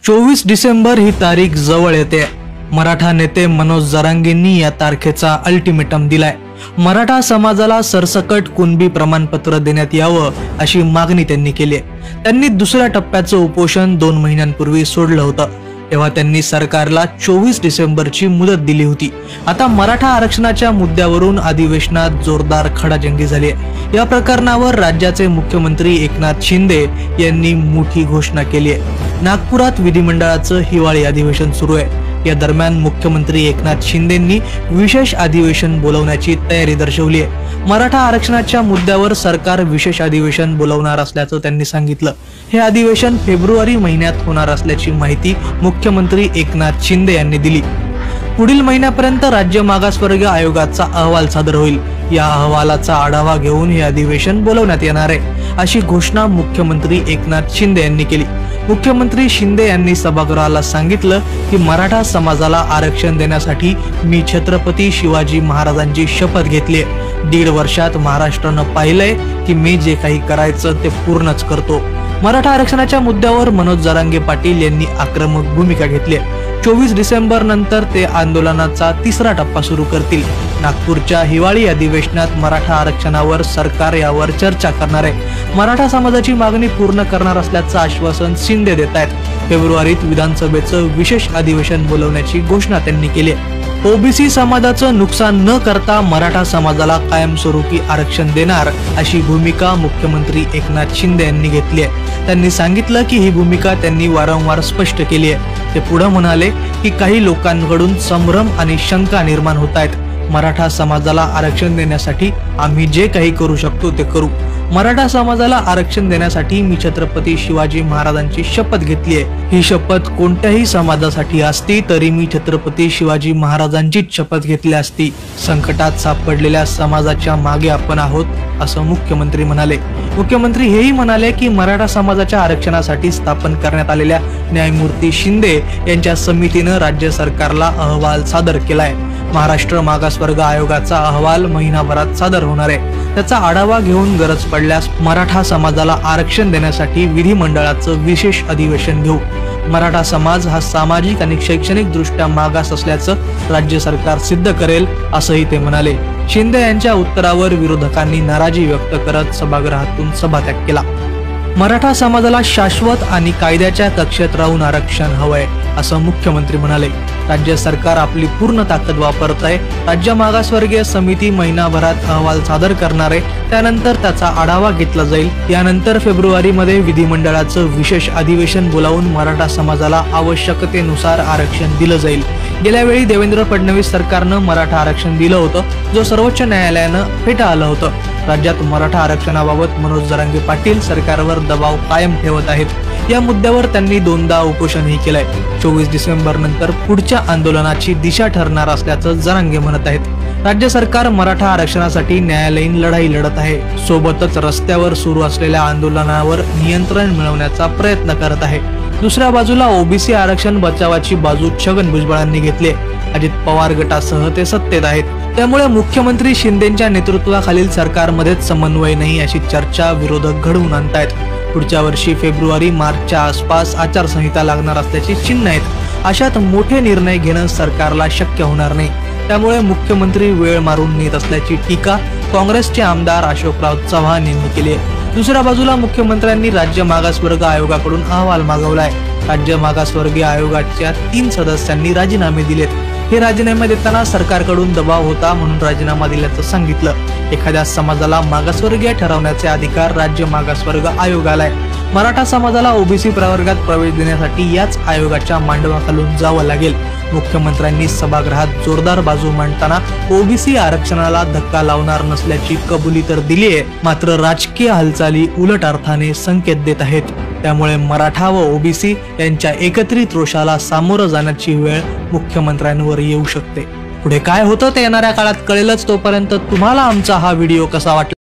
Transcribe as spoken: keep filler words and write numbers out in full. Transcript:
चोवीस डिसेंबर ही तारीख जवळ येते। मराठा नेते मनोज जरांगेंनी या तारखेचा अल्टिमेटम दिलाय। मराठा समाजाला सरसकट कुणबी प्रमाणपत्र देण्यात यावं अशी मागणी त्यांनी केली आहे। त्यांनी दुसऱ्या टप्प्याचं उपोषण दोन महिन्यांपूर्वी सोडलं होतं, तेव्हा त्यांनी सरकारला चोवीस डिसेंबरची मुदत दिली होती। आता मराठा आरक्षणाच्या मुद्द्यावरून अधिवेशनात जोरदार खडाजंगी झाली आहे। या प्रकरणावर राज्याचे मुख्यमंत्री एकनाथ शिंदे यांनी मोठी घोषणा केली आहे। नागपुरात विधिमंडळाचं हिवाळी अधिवेशन सुरू आहे। या दरम्यान मुख्यमंत्री एकनाथ शिंदेंनी विशेष अधिवेशन बोलवण्याची तयारी दर्शवली आहे। मराठा आरक्षणाच्या मुद्द्यावर सरकार विशेष अधिवेशन बोलवणार असल्याचं त्यांनी सांगितलं। हे अधिवेशन फेब्रुवारी महिन्यात होणार असल्याची माहिती मुख्यमंत्री एकनाथ शिंदे यांनी दिली। पुढील महिन्यापर्यंत राज्य मागासवर्गीय आयोगाचा अहवाल सादर होईल। या अहवालाचा आढावा घेऊन हे अधिवेशन बोलवण्यात येणार आहे, अशी घोषणा मुख्यमंत्री एकनाथ शिंदे यांनी केली। मुख्यमंत्री शिंदे यांनी सभागृहाला सांगितलं की मराठा समाजाला आरक्षण देण्यासाठी मी छत्रपती शिवाजी महाराजांची शपथ घेतली आहे। दीड वर्षात महाराष्ट्रानं पाहिलंय की मी जे काही करायचं ते पूर्णच करतो। मराठा आरक्षणाच्या मुद्द्यावर मनोज जरांगे पाटील यांनी आक्रमक भूमिका घेतली आहे। चोवीस डिसेंबर नंतर ते आंदोलनाचा तिसरा टप्पा सुरू करतील। नागपूरच्या हिवाळी अधिवेशनात मराठा आरक्षणावर सरकार यावर चर्चा करणार आहे। मराठा समाजाची मागणी पूर्ण करणार असल्याचं आश्वासन शिंदे देत आहेत। फेब्रुवारीत विधानसभेचं विशेष अधिवेशन बोलवण्याची घोषणा त्यांनी केली आहे। ओबीसी समाजाचं नुकसान न करता मराठा समाजाला कायमस्वरूपी आरक्षण देणार अशी भूमिका मुख्यमंत्री एकनाथ शिंदे यांनी घेतली आहे। त्यांनी सांगितलं की ही भूमिका त्यांनी वारंवार स्पष्ट केली आहे। ते पुढे म्हणाले की काही लोकांकडून संभ्रम आणि शंका निर्माण होत आहेत। मराठा समाजाला आरक्षण देण्यासाठी आम्ही जे काही करू शकतो ते करू। मराठा समाजाला आरक्षण देण्यासाठी मी छत्रपती शिवाजी महाराजांची शपथ घेतली आहे। ही शपथ कोणत्याही समाजासाठी असती तरी मी छत्रपती शिवाजी महाराजांचीच शपथ घेतली असती। संकटात सापडलेल्या समाजाच्या मागे आपण आहोत, असं मुख्यमंत्री म्हणाले। मुख्यमंत्री हेही म्हणाले की मराठा समाजाच्या आरक्षणासाठी स्थापन करण्यात आलेल्या न्यायमूर्ती शिंदे यांच्या समितीनं राज्य सरकारला अहवाल सादर केलाय। महाराष्ट्र मागासवर्ग आयोगाचा अहवाल महिनाभरात सादर होणार आहे। त्याचा आढावा घेऊन गरज पडल्यास मराठा समाजाला आरक्षण देण्यासाठी विधिमंडळाचं विशेष अधिवेशन घेऊ। मराठा समाज हा सामाजिक आणि शैक्षणिक दृष्ट्या मागास असल्याचं राज्य सरकार सिद्ध करेल, असंही ते म्हणाले। शिंदे यांच्या उत्तरावर विरोधकांनी नाराजी व्यक्त करत सभागृहातून सभात्याग केला। मराठा समाजाला शाश्वत आणि कायद्याच्या कक्षेत राहून आरक्षण हवंय, असं मुख्यमंत्री म्हणाले। राज्य सरकार आपली पूर्ण ताकद वापरत आहे। राज्य मागासवर्गीय समिती महिनाभरात अहवाल सादर करणार आहे, त्यानंतर त्याचा आढावा घेतला जाईल। यानंतर फेब्रुवारी मध्ये विधिमंडळाचं विशेष अधिवेशन बोलावून मराठा समाजाला आवश्यकतेनुसार आरक्षण दिलं जाईल। गेल्या वेळी देवेंद्र फडणवीस सरकारनं मराठा आरक्षण दिलं होतं, जो सर्वोच्च न्यायालयानं फेटाळलं होतं। राज्यात मराठा आरक्षणाबाबत मनोज जरांगे पाटील सरकारवर दबाव कायम ठेवत आहेत। या मुद्द्यावर त्यांनी दोनदा उपोषणही केलंय। चोवीस डिसेंबर नंतर पुढच्या आंदोलनाची दिशा ठरणार असल्याचं जरांगे म्हणत आहेत। राज्य सरकार मराठा आरक्षणासाठी न्यायालयीन लढाई लढत आहे, सोबतच रस्त्यावर सुरू असलेल्या आंदोलनावर नियंत्रण मिळवण्याचा प्रयत्न करत आहे। दुसऱ्या बाजूला ओबीसी आरक्षण बचावाची बाजू छगन भुजबळांनी घेतली। अजित पवार गटासह ते सत्तेत आहेत, त्यामुळे मुख्यमंत्री शिंदेच्या नेतृत्वाखालील सरकारमध्येच समन्वय नाही अशी चर्चा विरोधक घडवून आणतायत। पुढच्या वर्षी फेब्रुवारी मार्चच्या आसपास आचारसंहिता लागणार असल्याची चिन्ह आहेत। अशात मोठे निर्णय घेणं सरकारला शक्य होणार नाही, त्यामुळे मुख्यमंत्री वेळ मारून नेत असल्याची टीका काँग्रेसचे आमदार अशोकराव चव्हाण यांनी केली आहे। दुसऱ्या बाजूला मुख्यमंत्र्यांनी राज्य मागासवर्ग आयोगाकडून अहवाल मागवलाय। राज्य मागासवर्गीय आयोगाच्या तीन सदस्यांनी राजीनामे दिलेत। हे राजीनामे देताना सरकारकडून दबाव होता म्हणून राजीनामा दिल्याचं सांगितलं। एखाद्या समाजाला मागासवर्गीय ठरवण्याचे अधिकार राज्य मागासवर्ग आयोगाला आहे। मराठा समाजाला ओबीसी प्रवर्गात प्रवेश देण्यासाठी याच आयोगाच्या मांडवाखालून जावं लागेल। मुख्यमंत्र्यांनी सभागृहात जोरदार बाजू मांडताना ओबीसी आरक्षणाला धक्का लावणार नसल्याची कबुली तर दिली आहे, मात्र राजकीय हालचाली उलट अर्थाने संकेत देत आहेत। त्यामुळे मराठा व ओबीसी यांच्या एकत्रित रोषाला सामोरं जाण्याची वेळ मुख्यमंत्र्यांवर येऊ शकते। पुढे काय होतं ते येणाऱ्या काळात कळेलच। तोपर्यंत तुम्हाला आमचा हा व्हिडिओ कसा वाटला